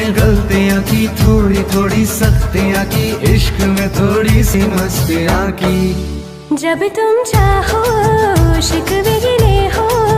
गलतियां की, थोड़ी थोड़ी सख्तियां की, इश्क में थोड़ी सी मस्तियां की। जब तुम चाहो शिकवे गिले हो